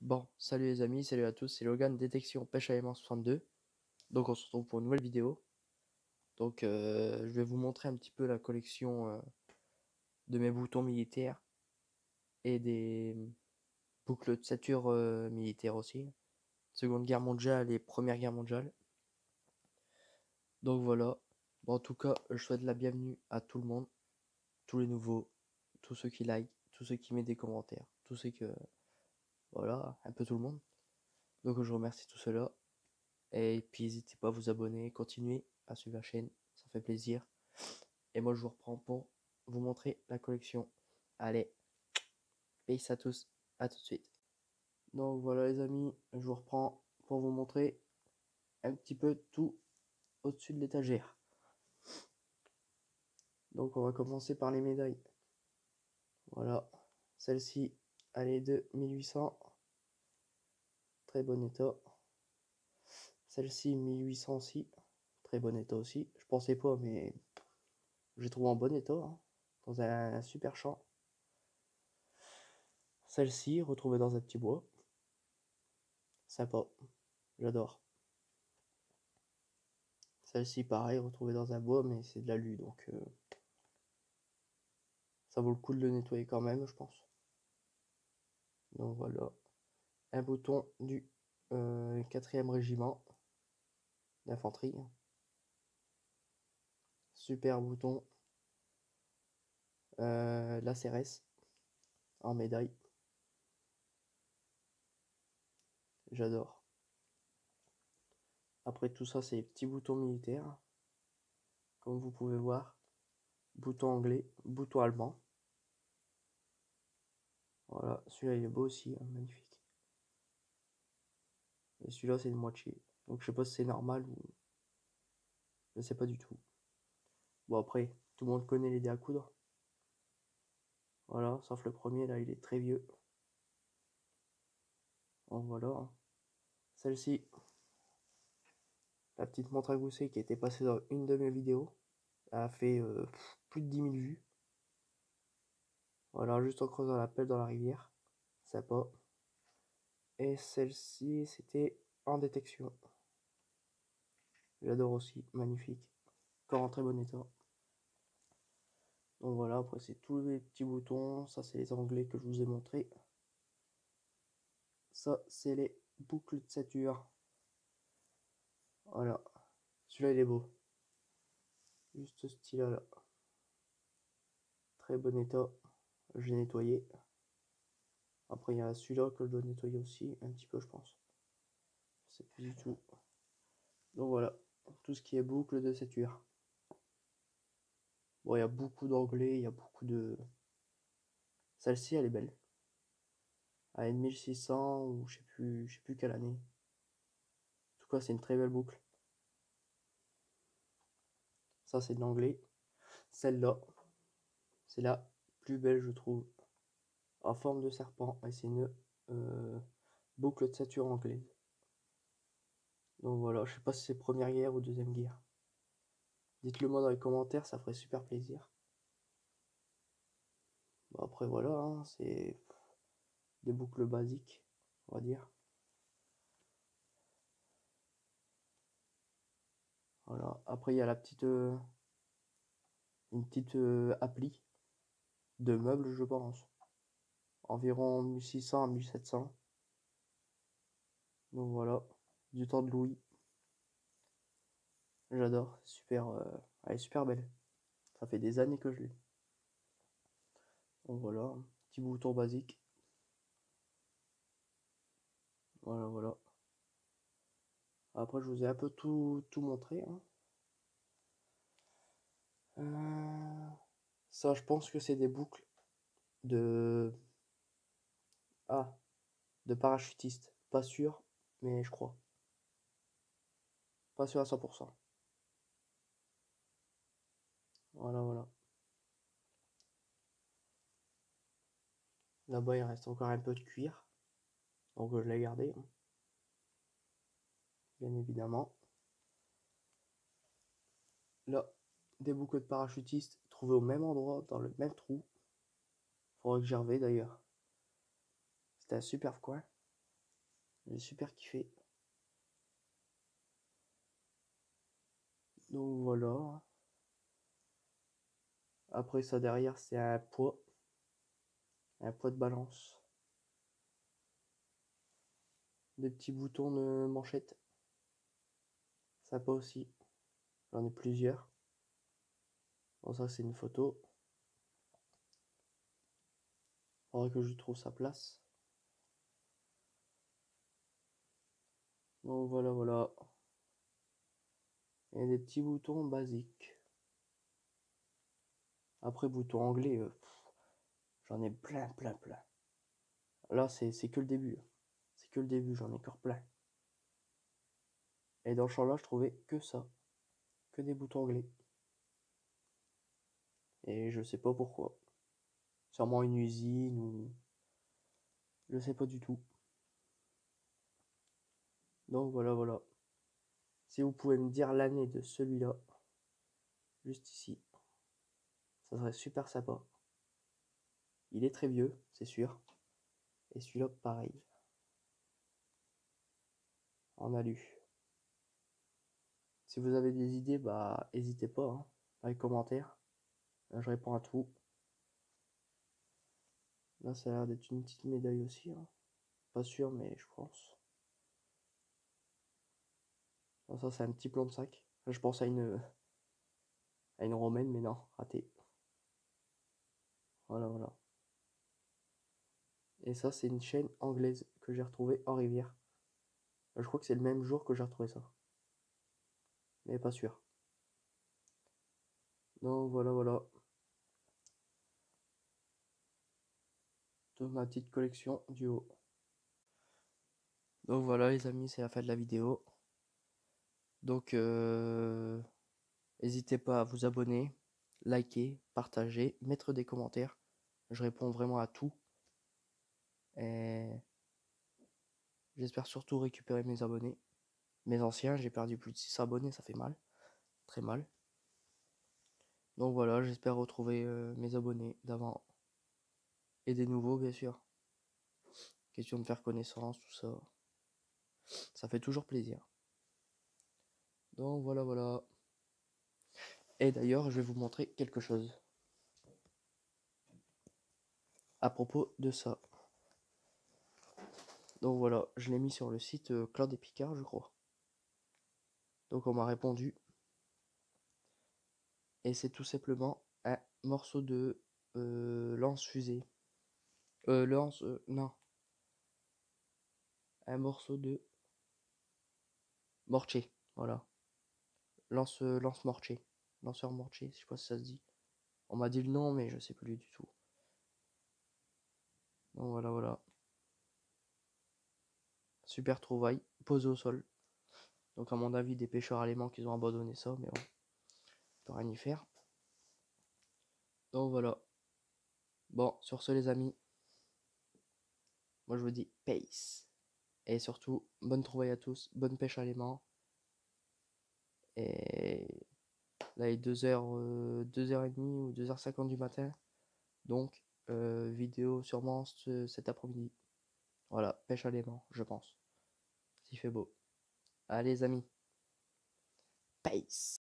Bon, salut les amis, salut à tous, c'est Logan Détection Pêche à aimant 62. Donc on se retrouve pour une nouvelle vidéo. Donc je vais vous montrer un petit peu la collection de mes boutons militaires et des boucles de ceinture militaires aussi. Seconde Guerre mondiale et Première Guerre mondiale. Donc voilà. Bon, en tout cas, je souhaite la bienvenue à tout le monde, tous les nouveaux, tous ceux qui like, tous ceux qui mettent des commentaires, tous ceux que... Voilà, un peu tout le monde. Donc je remercie tout cela. Et puis n'hésitez pas à vous abonner, continuez à suivre la chaîne, ça fait plaisir. Et moi je vous reprends pour vous montrer la collection. Allez, peace à tous, à tout de suite. Donc voilà les amis, je vous reprends pour vous montrer un petit peu tout au-dessus de l'étagère. Donc on va commencer par les médailles. Voilà, celle-ci, elle est de 1800, très bon état. Celle-ci 1800 aussi, très bon état aussi. Je pensais pas mais j'ai trouvé en bon état, hein, dans un super champ. Celle-ci, retrouvée dans un petit bois. Sympa, j'adore. Celle-ci, pareil, retrouvée dans un bois, mais c'est de l'alu, donc ça vaut le coup de le nettoyer quand même, je pense. Donc voilà, un bouton du 4e régiment d'infanterie. Super bouton. La CRS en médaille. J'adore. Après tout ça, c'est les petits boutons militaires. Comme vous pouvez voir. Bouton anglais, bouton allemand. Voilà, celui-là il est beau aussi, hein, magnifique. Et celui-là c'est une moitié. Donc je sais pas si c'est normal ou... Je sais pas du tout. Bon après, tout le monde connaît les dés à coudre. Voilà, sauf le premier, là il est très vieux. Donc voilà. Celle-ci, la petite montre à gousset qui était passée dans une de mes vidéos. Elle a fait plus de 10 000 vues. Voilà, juste en creusant la pelle dans la rivière. Sympa. Et celle-ci, c'était en détection. J'adore aussi, magnifique. Encore en très bon état. Donc voilà, après c'est tous les petits boutons. Ça, c'est les anglais que je vous ai montré. Ça, c'est les boucles de ceinture. Voilà. Celui-là, il est beau. Juste ce style-là. Très bon état. J'ai nettoyé. Après, il y a celui-là que je dois nettoyer aussi, un petit peu, je pense. Je sais plus du tout. Donc voilà, tout ce qui est boucle de ceinture. Bon, il y a beaucoup d'anglais, il y a beaucoup de... Celle-ci, elle est belle. Elle est de 1600 ou je sais plus quelle année. En tout cas, c'est une très belle boucle. Ça, c'est de l'anglais. Celle-là, c'est la plus belle, je trouve. En forme de serpent. Et c'est une boucle de ceinture anglaise. Donc voilà, je sais pas si c'est Première Guerre ou Deuxième Guerre. Dites-le moi dans les commentaires, ça ferait super plaisir. Bon, après voilà, hein, c'est des boucles basiques, on va dire. Voilà. Après, il y a la petite, une petite appli de meubles, je pense. Environ 1600 à 1700. Donc voilà, du temps de Louis. J'adore, super, elle est super belle. Ça fait des années que je l'ai. Donc voilà, petit bouton basique. Voilà, voilà. Après, je vous ai un peu tout montré, hein. Ça, je pense que c'est des boucles de... Ah, de parachutiste. Pas sûr, mais je crois. Pas sûr à 100%. Voilà, voilà. Là-bas, il reste encore un peu de cuir. Donc je l'ai gardé, hein, bien évidemment. Là, des boucles de parachutistes trouvés au même endroit, dans le même trou. Faudrait que j'y revienne d'ailleurs. C'était un super coin. J'ai super kiffé. Donc voilà. Après ça derrière c'est un poids de balance. Des petits boutons de manchette. Sympa aussi. J'en ai plusieurs. Bon ça c'est une photo. Faudrait que je trouve sa place. Donc voilà voilà. Et des petits boutons basiques. Après bouton anglais, j'en ai plein. Là c'est que le début. C'est que le début, j'en ai encore plein. Et dans le champ là je trouvais que ça. Que des boutons anglais. Et je sais pas pourquoi. Sûrement une usine ou... Je sais pas du tout. Donc voilà voilà. Si vous pouvez me dire l'année de celui-là, juste ici, ça serait super sympa. Il est très vieux, c'est sûr. Et celui-là, pareil. En alu. Si vous avez des idées, bah n'hésitez pas, hein, dans les commentaires. Là, je réponds à tout. Là, ça a l'air d'être une petite médaille aussi, hein. Pas sûr, mais je pense. Là, ça, c'est un petit plan de sac. Là, je pense à une romaine, mais non, raté. Voilà, voilà. Et ça, c'est une chaîne anglaise que j'ai retrouvée en rivière. Là, je crois que c'est le même jour que j'ai retrouvé ça. Mais pas sûr. Donc voilà, voilà. De ma petite collection du haut. Donc voilà les amis, c'est la fin de la vidéo. Donc n'hésitez pas à vous abonner, liker, partager, mettre des commentaires. Je réponds vraiment à tout. Et j'espère surtout récupérer mes abonnés. Mes anciens, j'ai perdu plus de 6 abonnés, ça fait mal. Très mal. Donc voilà, j'espère retrouver mes abonnés d'avant. Et des nouveaux bien sûr. Question de faire connaissance, tout ça. Ça fait toujours plaisir. Donc voilà, voilà. Et d'ailleurs, je vais vous montrer quelque chose. À propos de ça. Donc voilà, je l'ai mis sur le site Claude et Picard, je crois. Donc on m'a répondu. Et c'est tout simplement un morceau de lance-fusée. Non. Un morceau de mortier. Voilà. Lance-mortier. Lanceur mortier, je sais pas si ça se dit. On m'a dit le nom, mais je sais plus du tout. Donc voilà, voilà. Super trouvaille, posé au sol. Donc à mon avis, des pêcheurs allemands qui ont abandonné ça, mais bon, on peut rien y faire. Donc voilà. Bon, sur ce les amis, moi je vous dis peace. Et surtout, bonne trouvaille à tous, bonne pêche à l'aimant. Et là il est 2h, 2h30 ou 2h50 du matin. Donc vidéo sûrement cet après-midi. Voilà, pêche à l'aimant, je pense. S'il fait beau. Allez les amis. Peace.